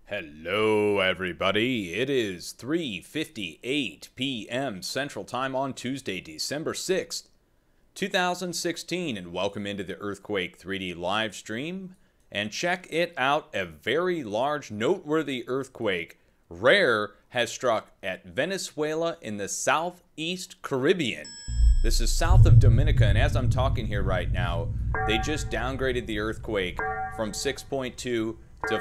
Hello everybody, it is 3:58 p.m. Central Time on Tuesday, December 6th, 2016, and welcome into the Earthquake 3D live stream. And check it out, a very large, noteworthy earthquake, rare, has struck at Venezuela in the southeast Caribbean. This is south of Dominica, and as I'm talking here right now, they just downgraded the earthquake from 6.2 to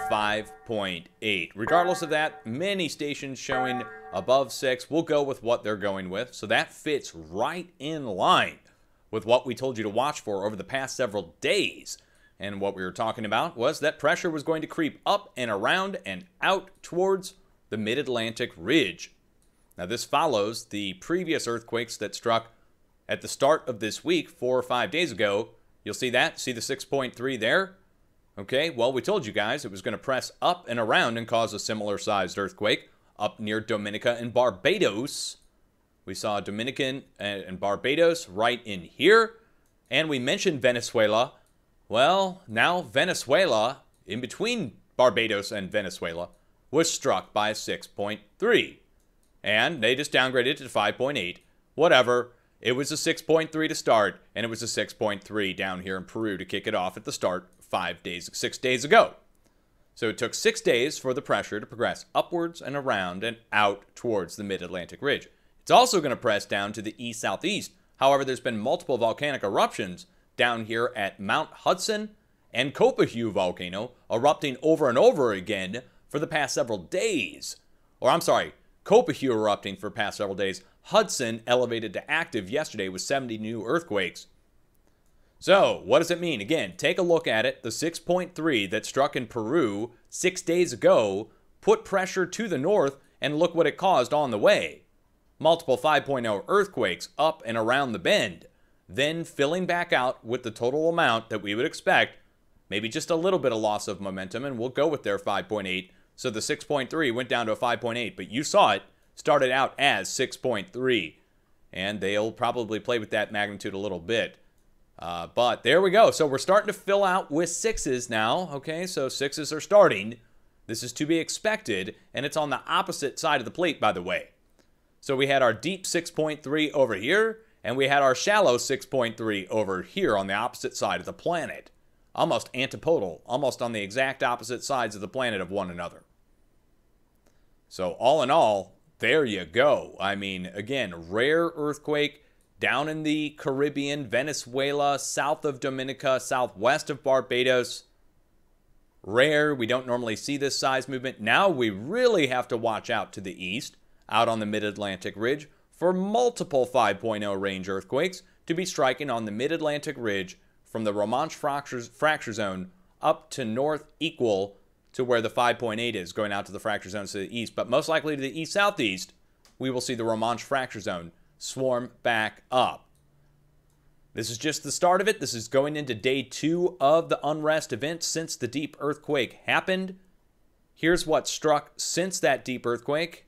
5.8. Regardless of that, many stations showing above 6. We'll go with what they're going with. So that fits right in line with what we told you to watch for over the past several days. And what we were talking about was that pressure was going to creep up and around and out towards the mid-Atlantic ridge. Now this follows the previous earthquakes that struck at the start of this week, 4 or 5 days ago. You'll see that. See the 6.3 there? Okay, well, we told you guys it was going to press up and around and cause a similar-sized earthquake up near Dominica and Barbados. We saw Dominican and Barbados right in here. And we mentioned Venezuela. Well, now Venezuela, in between Barbados and Venezuela, was struck by a 6.3. And they just downgraded to 5.8. Whatever. It was a 6.3 to start, and it was a 6.3 down here in Peru to kick it off at the start 6 days ago. So it took 6 days for the pressure to progress upwards and around and out towards the mid-Atlantic ridge. It's also going to press down to the east-southeast. However, there's been multiple volcanic eruptions down here at Mount Hudson and Copihu volcano erupting over and over again for the past several days. Or I'm sorry, Copihu erupting for the past several days. Hudson elevated to active yesterday with 70 new earthquakes. So, what does it mean? Again, take a look at it. The 6.3 that struck in Peru 6 days ago put pressure to the north, and look what it caused on the way. Multiple 5.0 earthquakes up and around the bend, then filling back out with the total amount that we would expect, maybe just a little bit of loss of momentum, and we'll go with their 5.8. So the 6.3 went down to a 5.8, but you saw it started out as 6.3, and they'll probably play with that magnitude a little bit. But there we go. So we're starting to fill out with 6s now. Okay, so 6s are starting. This is to be expected, and it's on the opposite side of the plate, by the way. So we had our deep 6.3 over here, and we had our shallow 6.3 over here on the opposite side of the planet. Almost antipodal, almost on the exact opposite sides of the planet of one another. So all in all, there you go. I mean, again, rare earthquake down in the Caribbean, Venezuela, south of Dominica, southwest of Barbados. Rare. We don't normally see this size movement. Now we really have to watch out to the east, out on the mid-Atlantic ridge, for multiple 5.0 range earthquakes to be striking on the mid-Atlantic ridge from the Romanche fracture zone up to north equal to where the 5.8 is, going out to the fracture zones to the east. But most likely to the east-southeast, we will see the Romanche fracture zone swarm back up. This is just the start of it. This is going into day 2 of the unrest event since the deep earthquake happened. Here's what struck since that deep earthquake.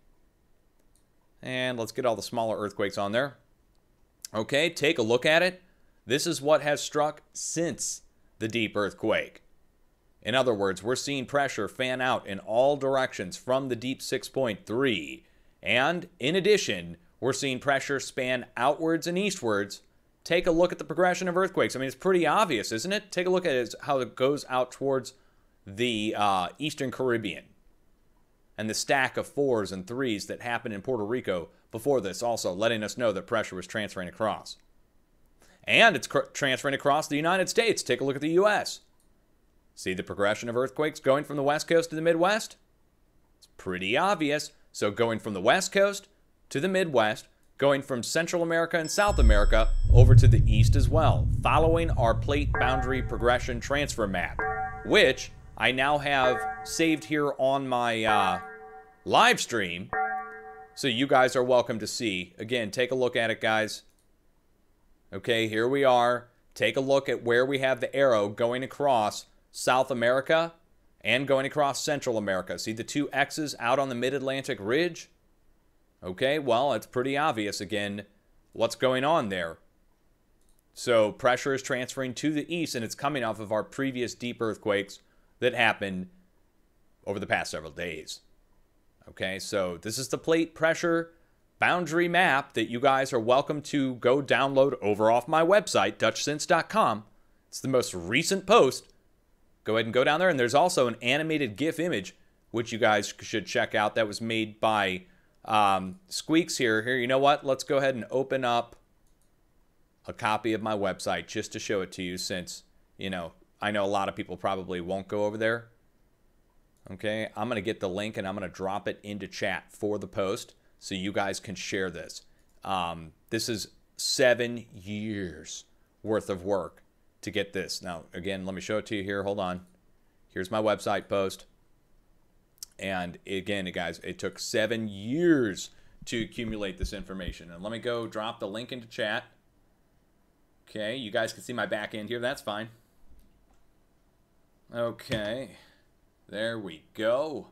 And let's get all the smaller earthquakes on there. Okay, take a look at it. This is what has struck since the deep earthquake. In other words, we're seeing pressure fan out in all directions from the deep 6.3. And in addition, we're seeing pressure span outwards and eastwards. Take a look at the progression of earthquakes. I mean, it's pretty obvious, isn't it? Take a look at how it goes out towards the Eastern Caribbean. And the stack of 4s and 3s that happened in Puerto Rico before this, also letting us know that pressure was transferring across. And it's transferring across the United States. Take a look at the U.S. See the progression of earthquakes going from the West Coast to the Midwest? It's pretty obvious. So going from the West Coast to the Midwest, going from Central America and South America over to the East as well, following our plate boundary progression transfer map, which I now have saved here on my live stream, so you guys are welcome to see. Again, take a look at it, guys. Okay, here we are. Take a look at where we have the arrow going across South America and going across Central America. See the 2 X's out on the mid-Atlantic ridge? Okay, well, it's pretty obvious, again, what's going on there. So pressure is transferring to the east, and it's coming off of our previous deep earthquakes that happened over the past several days. Okay, so this is the plate pressure boundary map that you guys are welcome to go download over off my website, dutchsinse.com. It's the most recent post. Go ahead and go down there. And there's also an animated GIF image, which you guys should check out. That was made by Squeaks here. Here, you know what? Let's go ahead and open up a copy of my website just to show it to you, since, you know, I know a lot of people probably won't go over there. Okay, I'm going to get the link and I'm going to drop it into chat for the post so you guys can share this. This is 7 years worth of work to get this. Now, again, let me show it to you here. Hold on. Here's my website post. And again, guys, it took 7 years to accumulate this information. And let me go drop the link into chat. Okay, you guys can see my back end here. That's fine. Okay, there we go.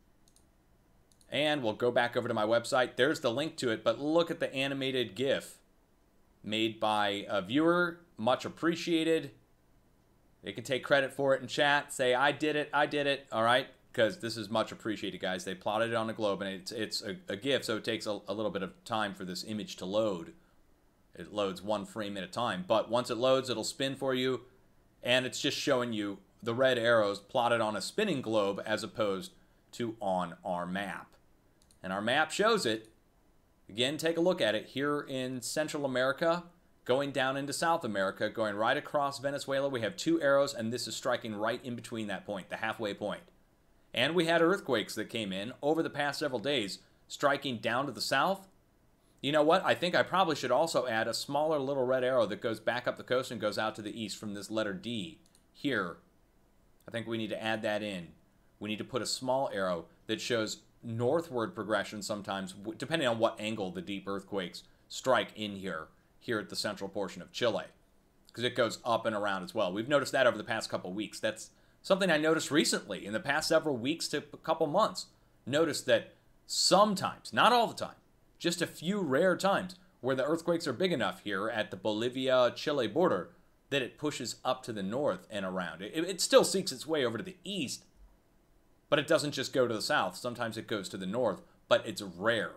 And we'll go back over to my website. There's the link to it, but look at the animated GIF made by a viewer. Much appreciated. They can take credit for it in chat. Say, I did it, all right? Because this is much appreciated, guys. They plotted it on the globe, and it's a GIF, so it takes a little bit of time for this image to load. It loads 1 frame at a time, but once it loads, it'll spin for you, and it's just showing you the red arrows plotted on a spinning globe as opposed to on our map. And our map shows it. Again, take a look at it here in Central America, going down into South America, going right across Venezuela. We have 2 arrows, and this is striking right in between that point, the halfway point. And we had earthquakes that came in over the past several days, striking down to the south. You know what? I think I probably should also add a smaller little red arrow that goes back up the coast and goes out to the east from this letter D here. I think we need to add that in. We need to put a small arrow that shows northward progression sometimes, depending on what angle the deep earthquakes strike in here at the central portion of Chile, because it goes up and around as well. We've noticed that over the past couple weeks. That's something I noticed recently in the past several weeks to a couple months. Noticed that sometimes, not all the time, just a few rare times where the earthquakes are big enough here at the Bolivia-Chile border that it pushes up to the north and around. It still seeks its way over to the east, but it doesn't just go to the south. Sometimes it goes to the north, but it's rare,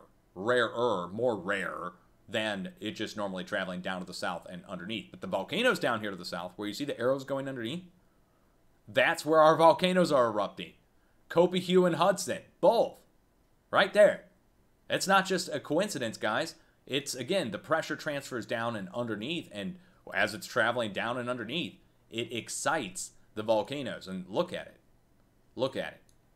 more rare than it just normally traveling down to the south and underneath. But the volcanoes down here to the south, where you see the arrows going underneath, that's where our volcanoes are erupting. Copiahue and Hudson, both, right there. It's not just a coincidence, guys. It's, again, the pressure transfers down and underneath, and as it's traveling down and underneath, it excites the volcanoes. And look at it. Look at it.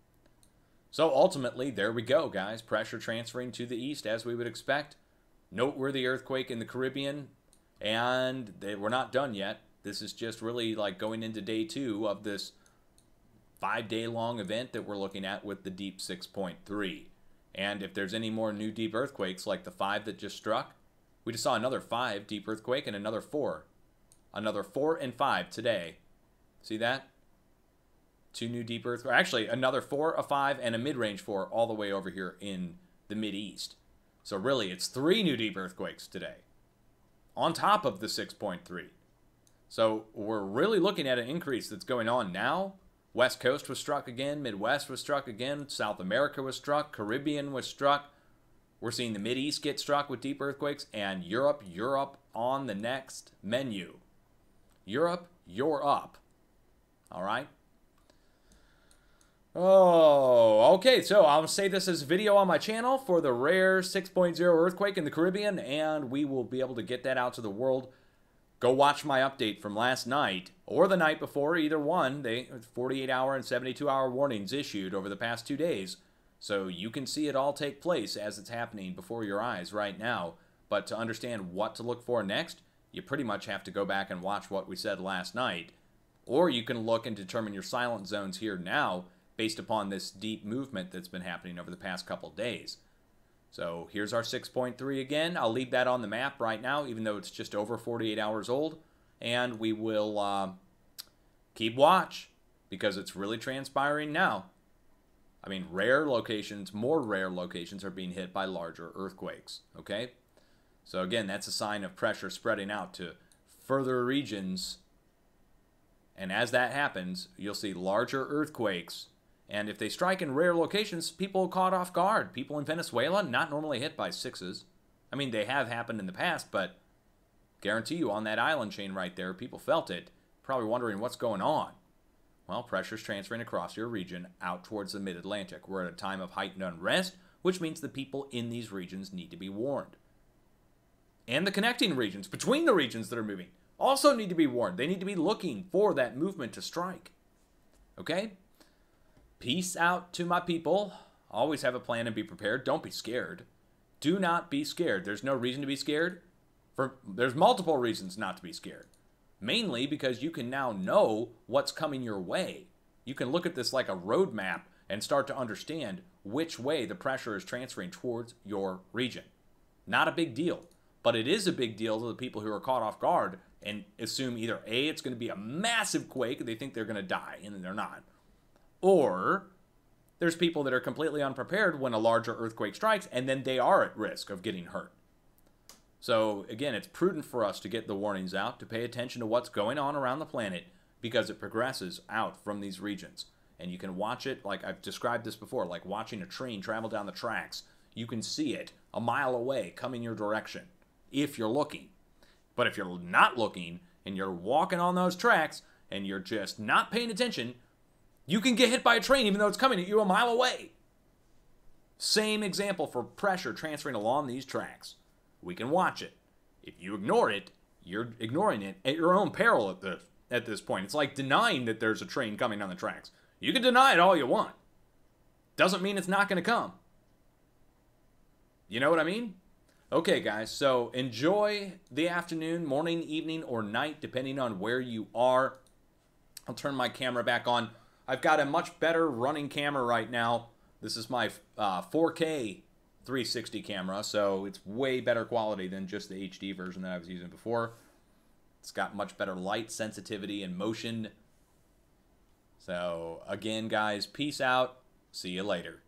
So ultimately, there we go, guys. Pressure transferring to the east, as we would expect. Noteworthy earthquake in the Caribbean, and we're not done yet. This is just really like going into day 2 of this 5-day-long event that we're looking at with the deep 6.3. And if there's any more new deep earthquakes like the 5 that just struck, we just saw another 5 deep earthquake and another 4. Another 4 and 5 today. See that? 2 new deep earthquakes. Actually, another 4, a 5, and a mid-range 4 all the way over here in the Mideast. So really, it's 3 new deep earthquakes today on top of the 6.3. So we're really looking at an increase that's going on now. West Coast was struck again. Midwest was struck again. South America was struck. Caribbean was struck. We're seeing the Mideast get struck with deep earthquakes, and Europe on the next menu. Europe, you're up. All right? Oh, okay, so I'll say this as a video on my channel for the rare 6.0 earthquake in the Caribbean, and we will be able to get that out to the world. Go watch my update from last night, or the night before, either one. 48-hour and 72-hour warnings issued over the past 2 days. So you can see it all take place as it's happening before your eyes right now. But to understand what to look for next, you pretty much have to go back and watch what we said last night. Or you can look and determine your silent zones here now based upon this deep movement that's been happening over the past couple days. So here's our 6.3 again. I'll leave that on the map right now, even though it's just over 48 hours old. And we will keep watch, because it's really transpiring now. I mean, rare locations, more rare locations are being hit by larger earthquakes, okay? So again, that's a sign of pressure spreading out to further regions. And as that happens, you'll see larger earthquakes And if they strike in rare locations, people caught off guard. People in Venezuela, not normally hit by 6s. I mean, they have happened in the past, but guarantee you on that island chain right there, people felt it, probably wondering what's going on. Well, pressure's transferring across your region out towards the mid-Atlantic. We're at a time of heightened unrest, which means the people in these regions need to be warned. And the connecting regions, between the regions that are moving, also need to be warned. They need to be looking for that movement to strike. Okay? Peace out to my people. Always have a plan and be prepared. Don't be scared. Do not be scared. There's no reason to be scared. There's multiple reasons not to be scared. Mainly because you can now know what's coming your way. You can look at this like a roadmap and start to understand which way the pressure is transferring towards your region. Not a big deal, but it is a big deal to the people who are caught off guard and assume either A, it's going to be a massive quake, they think they're going to die, and they're not. Or there's people that are completely unprepared when a larger earthquake strikes, and then they are at risk of getting hurt. So, again, it's prudent for us to get the warnings out, to pay attention to what's going on around the planet, because it progresses out from these regions. And you can watch it, like I've described this before, like watching a train travel down the tracks. You can see it a mile away coming your direction, if you're looking. But if you're not looking, and you're walking on those tracks, and you're just not paying attention, you can get hit by a train even though it's coming at you a mile away. Same example for pressure transferring along these tracks. We can watch it. If you ignore it, you're ignoring it at your own peril at this point. It's like denying that there's a train coming down the tracks. You can deny it all you want. Doesn't mean it's not going to come. You know what I mean? Okay, guys, so enjoy the afternoon, morning, evening, or night, depending on where you are. I'll turn my camera back on. I've got a much better running camera right now. This is my 4K 360 camera, so it's way better quality than just the HD version that I was using before. It's got much better light sensitivity and motion. So, again, guys, peace out. See you later.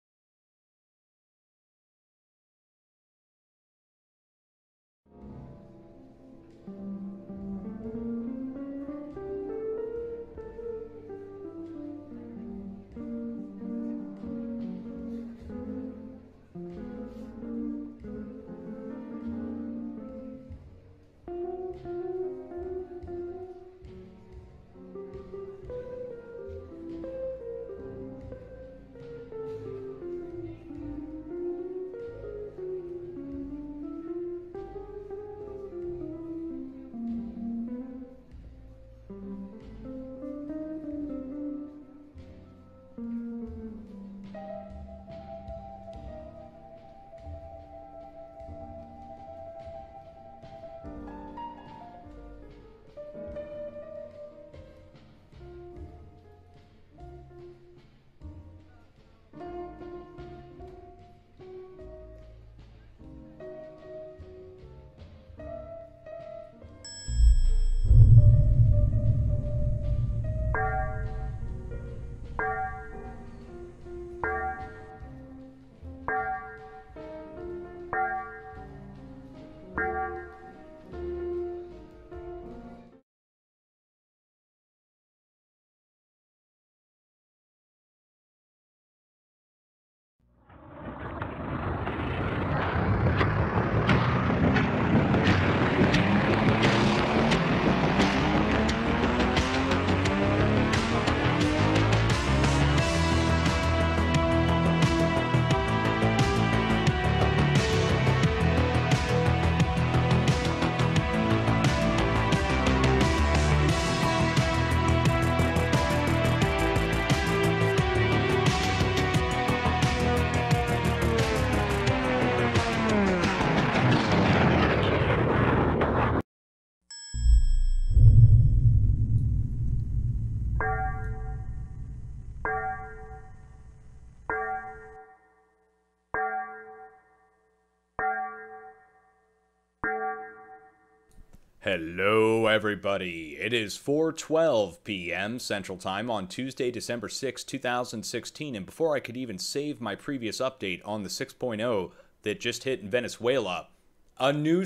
Hello, everybody. It is 4:12 p.m. Central Time on Tuesday, December 6, 2016, and before I could even save my previous update on the 6.0 that just hit in Venezuela, a new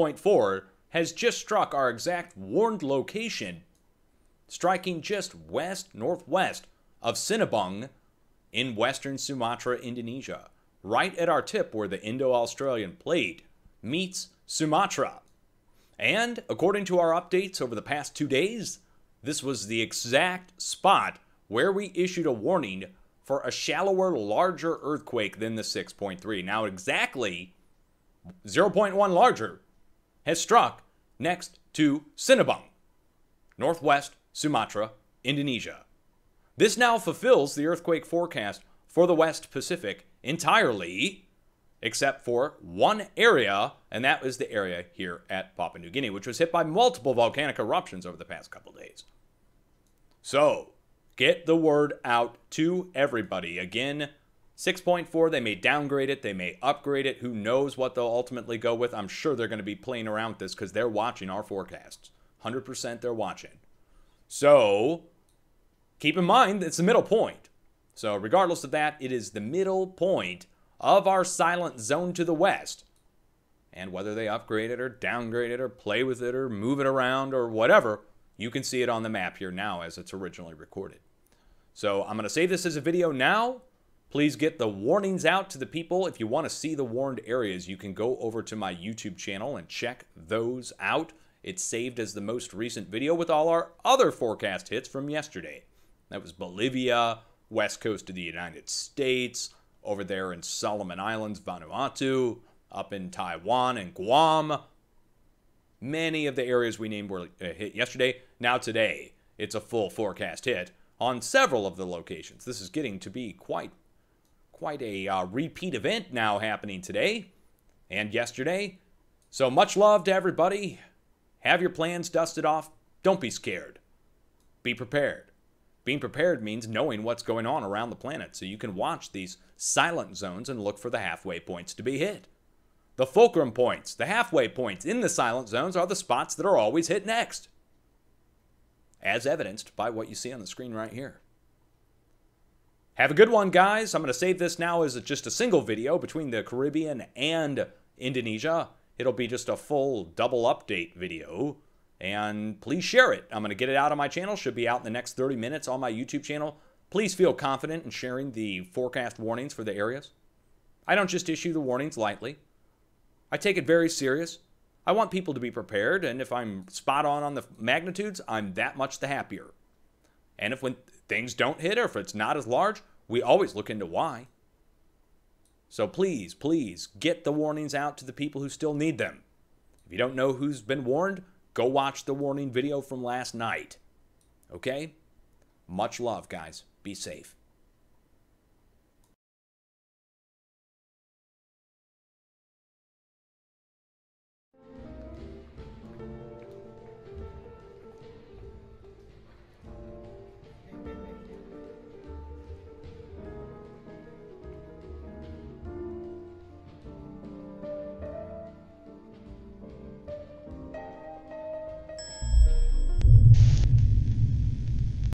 6.4 has just struck our exact warned location, striking just west-northwest of Sinabung in western Sumatra, Indonesia, right at our tip where the Indo-Australian Plate meets Sumatra. And according to our updates over the past 2 days, this was the exact spot where we issued a warning for a shallower, larger earthquake than the 6.3. Now, exactly 0.1 larger has struck next to Sinabung, northwest Sumatra, Indonesia. This now fulfills the earthquake forecast for the West Pacific entirely, except for one area, and that was the area here at Papua New Guinea, which was hit by multiple volcanic eruptions over the past couple days. So, get the word out to everybody. Again, 6.4, they may downgrade it, they may upgrade it. Who knows what they'll ultimately go with? I'm sure they're going to be playing around with this because they're watching our forecasts. 100% they're watching. So, keep in mind, it's the middle point. So, regardless of that, it is the middle point of our silent zone to the west. And whether they upgrade it or downgrade it or play with it or move it around or whatever, you can see it on the map here now as it's originally recorded. So I'm going to save this as a video now. Please get the warnings out to the people. If you want to see the warned areas, you can go over to my YouTube channel and check those out. It's saved as the most recent video with all our other forecast hits from yesterday. That was Bolivia, west coast of the United States, over there in Solomon Islands, Vanuatu, up in Taiwan and Guam. Many of the areas we named were hit yesterday. Now today, it's a full forecast hit on several of the locations. This is getting to be quite a repeat event now happening today and yesterday. So much love to everybody. Have your plans dusted off. Don't be scared. Be prepared. Being prepared means knowing what's going on around the planet so you can watch these silent zones and look for the halfway points to be hit. The fulcrum points, the halfway points in the silent zones are the spots that are always hit next, as evidenced by what you see on the screen right here. Have a good one, guys. I'm going to save this now as just a single video between the Caribbean and Indonesia. It'll be just a full double update video, and please share it. I'm going to get it out on my channel. Should be out in the next 30 minutes on my YouTube channel. Please feel confident in sharing the forecast warnings for the areas. I don't just issue the warnings lightly. I take it very serious. I want people to be prepared, and if I'm spot on the magnitudes, I'm that much the happier. And when things don't hit, or if it's not as large, we always look into why. So please, please, get the warnings out to the people who still need them. If you don't know who's been warned, go watch the warning video from last night. Okay? Much love, guys. Be safe.